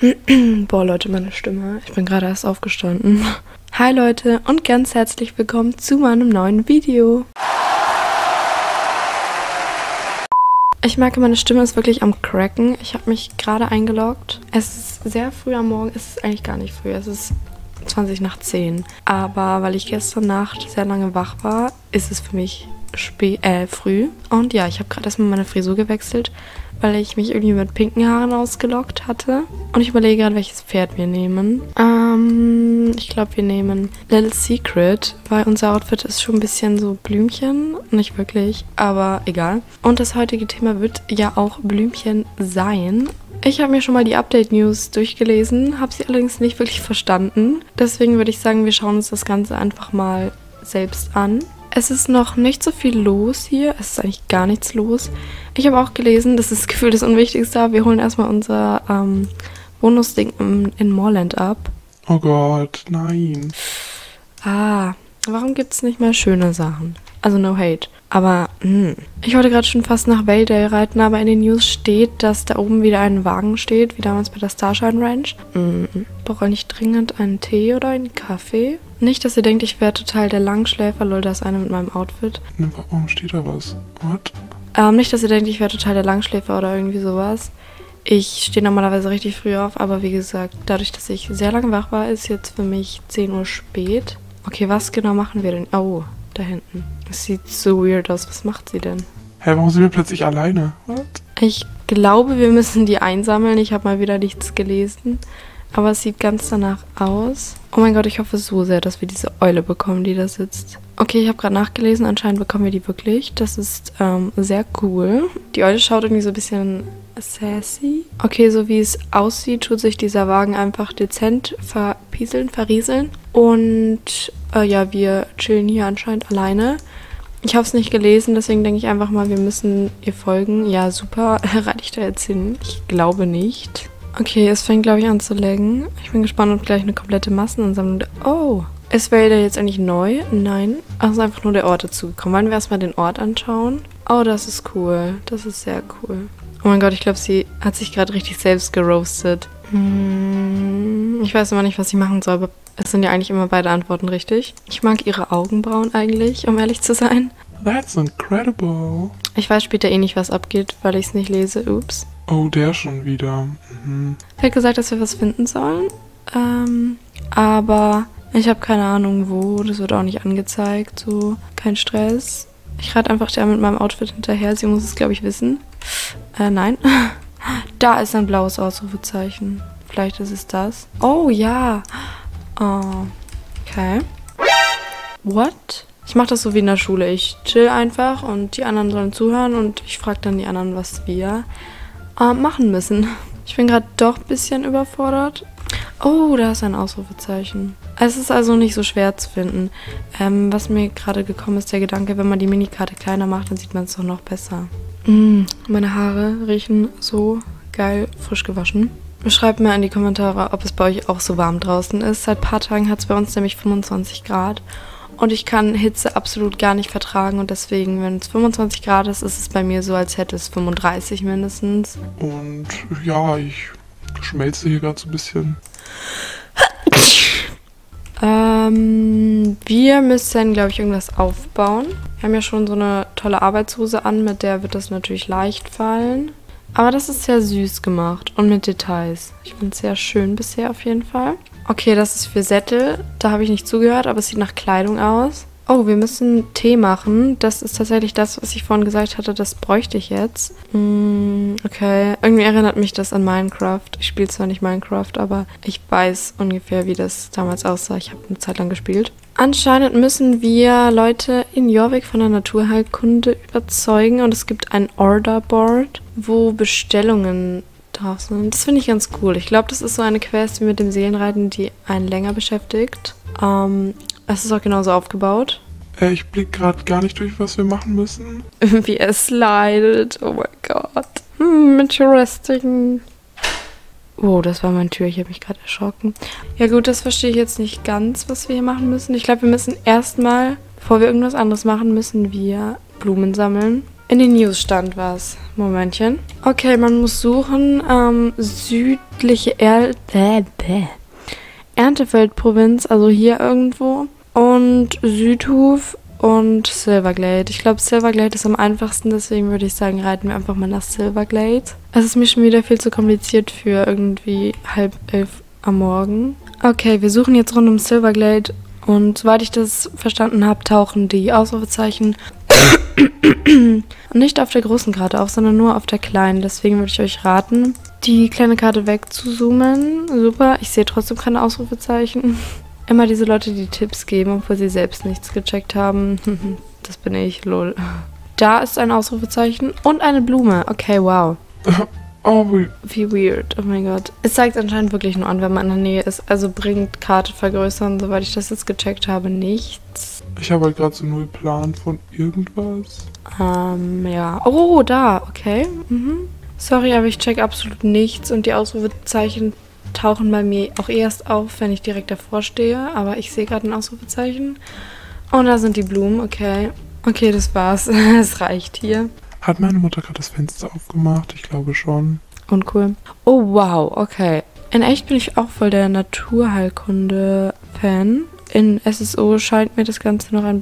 Boah, Leute, meine Stimme. Ich bin gerade erst aufgestanden. Hi Leute und ganz herzlich willkommen zu meinem neuen Video. Ich merke, meine Stimme ist wirklich am Cracken. Ich habe mich gerade eingeloggt. Es ist sehr früh am Morgen. Es ist eigentlich gar nicht früh. Es ist 20 nach 10. Aber weil ich gestern Nacht sehr lange wach war, ist es für mich früh. Und ja, ich habe gerade erstmal meine Frisur gewechselt, weil ich mich irgendwie mit pinken Haaren ausgelockt hatte. Und ich überlege gerade, welches Pferd wir nehmen. Ich glaube, wir nehmen Little Secret, weil unser Outfit ist schon ein bisschen so Blümchen. Nicht wirklich, aber egal. Und das heutige Thema wird ja auch Blümchen sein. Ich habe mir schon mal die Update-News durchgelesen, habe sie allerdings nicht wirklich verstanden. Deswegen würde ich sagen, wir schauen uns das Ganze einfach mal selbst an. Es ist noch nicht so viel los hier. Es ist eigentlich gar nichts los. Ich habe auch gelesen, das ist gefühlt das Unwichtigste. Wir holen erstmal unser Bonusding in Moorland ab. Oh Gott, nein. Warum gibt es nicht mehr schöne Sachen? Also no hate. Aber, ich wollte gerade schon fast nach Valedale reiten, aber in den News steht, dass da oben wieder ein Wagen steht, wie damals bei der Starshine Ranch. Brauche nicht dringend einen Tee oder einen Kaffee? Nicht, dass ihr denkt, ich wäre total der Langschläfer, lol, da ist einer mit meinem Outfit. Warum steht da was? What? Nicht, dass ihr denkt, ich wäre total der Langschläfer oder irgendwie sowas. Ich stehe normalerweise richtig früh auf, aber wie gesagt, dadurch, dass ich sehr lange wach war, ist jetzt für mich 10 Uhr spät. Okay, was genau machen wir denn? Oh, da hinten. Das sieht so weird aus. Was macht sie denn? Hä, warum sind wir plötzlich alleine? What? Ich glaube, wir müssen die einsammeln. Ich habe mal wieder nichts gelesen. Aber es sieht ganz danach aus. Oh mein Gott, ich hoffe so sehr, dass wir diese Eule bekommen, die da sitzt. Okay, ich habe gerade nachgelesen. Anscheinend bekommen wir die wirklich. Das ist sehr cool. Die Eule schaut irgendwie so ein bisschen sassy. Okay, so wie es aussieht, tut sich dieser Wagen einfach dezent verrieseln. Und ja, wir chillen hier anscheinend alleine. Ich habe es nicht gelesen, deswegen denke ich einfach mal, wir müssen ihr folgen. Ja, super. Reite ich da jetzt hin? Ich glaube nicht. Okay, es fängt, glaube ich, an zu laggen. Ich bin gespannt, ob gleich eine komplette Massenansammlung... Oh, ist Valedale jetzt eigentlich neu? Nein. Ach, ist einfach nur der Ort dazugekommen. Wollen wir erstmal den Ort anschauen? Oh, das ist cool. Das ist sehr cool. Oh mein Gott, ich glaube, sie hat sich gerade richtig selbst geroastet. Ich weiß immer nicht, was ich machen soll, aber es sind ja eigentlich immer beide Antworten richtig. Ich mag ihre Augenbrauen eigentlich, um ehrlich zu sein. That's incredible. Ich weiß später eh nicht, was abgeht, weil ich es nicht lese. Ups. Oh, der schon wieder. Er hat gesagt, dass wir was finden sollen. Aber ich habe keine Ahnung wo. Das wird auch nicht angezeigt. So, kein Stress. Ich reite einfach der mit meinem Outfit hinterher. Sie muss es, glaube ich, wissen. Nein. Da ist ein blaues Ausrufezeichen. Vielleicht ist es das. Oh, ja. Oh, okay. What? Ich mache das so wie in der Schule. Ich chill einfach und die anderen sollen zuhören und ich frage dann die anderen, was wir machen müssen. Ich bin gerade doch ein bisschen überfordert. Oh, da ist ein Ausrufezeichen. Es ist also nicht so schwer zu finden. Was mir gerade gekommen ist, der Gedanke, wenn man die Minikarte kleiner macht, dann sieht man es doch noch besser. Meine Haare riechen so geil frisch gewaschen. Schreibt mir in die Kommentare, ob es bei euch auch so warm draußen ist. Seit ein paar Tagen hat es bei uns nämlich 25 Grad. Und ich kann Hitze absolut gar nicht vertragen. Und deswegen, wenn es 25 Grad ist, ist es bei mir so, als hätte es 35 mindestens. Und ja, ich schmelze hier gerade so ein bisschen. Wir müssen, glaube ich, irgendwas aufbauen. Wir haben ja schon so eine tolle Arbeitshose an, mit der wird das natürlich leicht fallen. Aber das ist sehr süß gemacht und mit Details. Ich finde es sehr schön bisher auf jeden Fall. Okay, das ist für Sättel. Da habe ich nicht zugehört, aber es sieht nach Kleidung aus. Oh, wir müssen Tee machen. Das ist tatsächlich das, was ich vorhin gesagt hatte. Das bräuchte ich jetzt. Okay. Irgendwie erinnert mich das an Minecraft. Ich spiele zwar nicht Minecraft, aber ich weiß ungefähr, wie das damals aussah. Ich habe eine Zeit lang gespielt. Anscheinend müssen wir Leute in Jorvik von der Naturheilkunde überzeugen. Und es gibt ein Orderboard, wo Bestellungen drauf sind. Das finde ich ganz cool. Ich glaube, das ist so eine Quest wie mit dem Seelenreiten, die einen länger beschäftigt. Es ist auch genauso aufgebaut. Ich blicke gerade gar nicht durch, was wir machen müssen. Wie er slidet. Oh mein Gott. Interesting. Oh, das war meine Tür. Ich habe mich gerade erschrocken. Ja gut, das verstehe ich jetzt nicht ganz, was wir hier machen müssen. Ich glaube, wir müssen erstmal, bevor wir irgendwas anderes machen, müssen wir Blumen sammeln. In den News stand was. Momentchen. Okay, man muss suchen. Südliche Erntefeldprovinz, also hier irgendwo. Und Südhof und Silverglade. Ich glaube, Silverglade ist am einfachsten, deswegen würde ich sagen, reiten wir einfach mal nach Silverglade. Es ist mir schon wieder viel zu kompliziert für irgendwie 10:30 am Morgen. Okay, wir suchen jetzt rund um Silverglade und soweit ich das verstanden habe, tauchen die Ausrufezeichen nicht auf der großen Karte auf, sondern nur auf der kleinen. Deswegen würde ich euch raten, die kleine Karte wegzuzoomen. Super, ich sehe trotzdem keine Ausrufezeichen. Immer diese Leute, die Tipps geben, obwohl sie selbst nichts gecheckt haben. Das bin ich, lol. Da ist ein Ausrufezeichen und eine Blume. Okay, wow. Oh, Wie weird, oh mein Gott. Es zeigt anscheinend wirklich nur an, wenn man in der Nähe ist. Also bringt Karte vergrößern, soweit ich das jetzt gecheckt habe, nichts. ich habe halt gerade so null Plan von irgendwas. Ja. Oh, da, okay. Sorry, aber ich check absolut nichts und die Ausrufezeichen tauchen bei mir auch erst auf, wenn ich direkt davor stehe. Aber ich sehe gerade ein Ausrufezeichen. Und da sind die Blumen, okay. Okay, das war's. Es reicht hier. Hat meine Mutter gerade das Fenster aufgemacht? Ich glaube schon. Uncool. Oh, wow, okay. In echt bin ich auch voll der Naturheilkunde-Fan. In SSO scheint mir das Ganze noch ein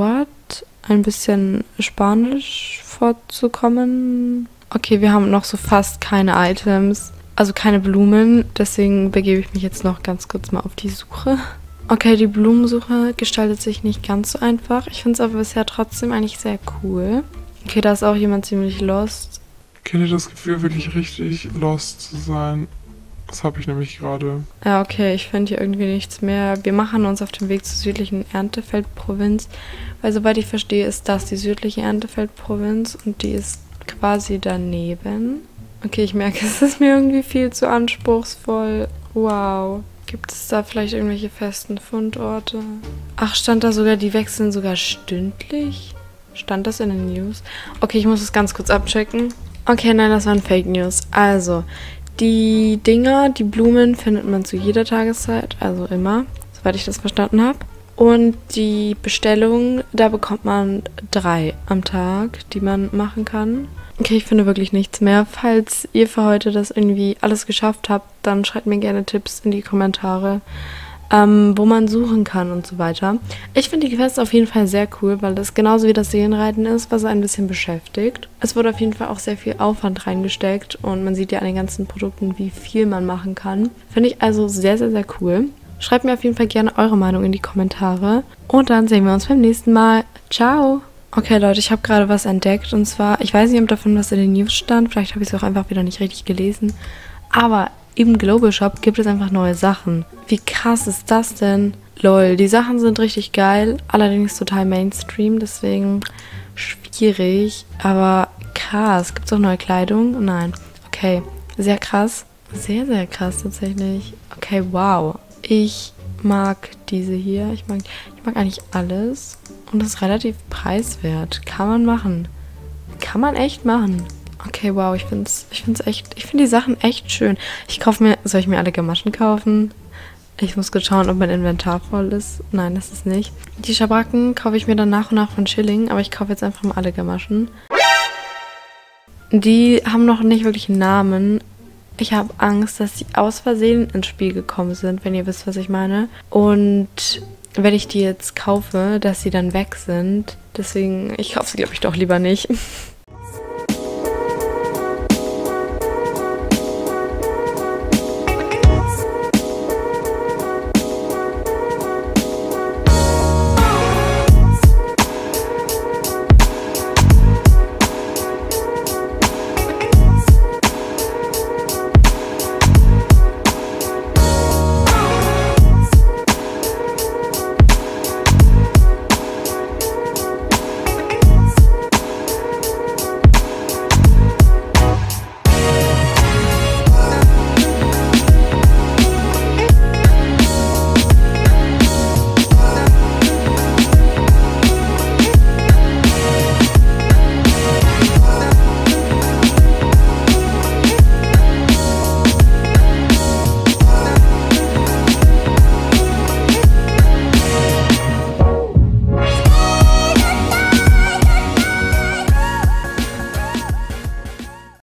bisschen Spanisch vorzukommen. Okay, wir haben noch so fast keine Items. Also keine Blumen. Deswegen begebe ich mich jetzt noch ganz kurz mal auf die Suche. Okay, die Blumensuche gestaltet sich nicht ganz so einfach. Ich finde es aber bisher trotzdem eigentlich sehr cool. Okay, da ist auch jemand ziemlich lost. Kennt ihr das Gefühl, wirklich richtig lost zu sein? Das habe ich nämlich gerade. Ja, okay, ich finde hier irgendwie nichts mehr. Wir machen uns auf den Weg zur südlichen Erntefeldprovinz, weil soweit ich verstehe, ist das die südliche Erntefeldprovinz und die ist quasi daneben. Okay, ich merke, es ist mir irgendwie viel zu anspruchsvoll. Wow. Gibt es da vielleicht irgendwelche festen Fundorte? Ach, stand da sogar, die wechseln sogar stündlich? Stand das in den News? Okay, ich muss es ganz kurz abchecken. Okay, nein, das waren Fake News. Also, die Dinger, die Blumen findet man zu jeder Tageszeit, also immer, soweit ich das verstanden habe. Und die Bestellung, da bekommt man 3 am Tag, die man machen kann. Okay, ich finde wirklich nichts mehr. Falls ihr für heute das irgendwie alles geschafft habt, dann schreibt mir gerne Tipps in die Kommentare, wo man suchen kann und so weiter. Ich finde die Quest auf jeden Fall sehr cool, weil das genauso wie das Seelenreiten ist, was ein bisschen beschäftigt. Es wurde auf jeden Fall auch sehr viel Aufwand reingesteckt und man sieht ja an den ganzen Produkten, wie viel man machen kann. Finde ich also sehr, sehr, sehr cool. Schreibt mir auf jeden Fall gerne eure Meinung in die Kommentare und dann sehen wir uns beim nächsten Mal. Ciao! Okay, Leute, ich habe gerade was entdeckt und zwar, ich weiß nicht, ob davon was in den News stand, vielleicht habe ich es auch einfach wieder nicht richtig gelesen, aber im Global Shop gibt es einfach neue Sachen. Wie krass ist das denn? Lol, die Sachen sind richtig geil, allerdings total Mainstream, deswegen schwierig, aber krass. Gibt es auch neue Kleidung? Nein. Okay, sehr krass. Sehr, sehr krass tatsächlich. Okay, wow. Ich mag diese hier. Ich mag eigentlich alles. Und das ist relativ preiswert. Kann man machen. Kann man echt machen. Okay, wow, ich finde die Sachen echt schön. Soll ich mir alle Gamaschen kaufen? Ich muss kurz schauen, ob mein Inventar voll ist. Nein, das ist nicht. Die Schabracken kaufe ich mir dann nach und nach von Schilling, aber ich kaufe jetzt einfach mal alle Gamaschen. Die haben noch nicht wirklich einen Namen. Ich habe Angst, dass die aus Versehen ins Spiel gekommen sind, wenn ihr wisst, was ich meine. Und wenn ich die jetzt kaufe, dass sie dann weg sind. Deswegen, ich kaufe sie, glaube ich, doch lieber nicht.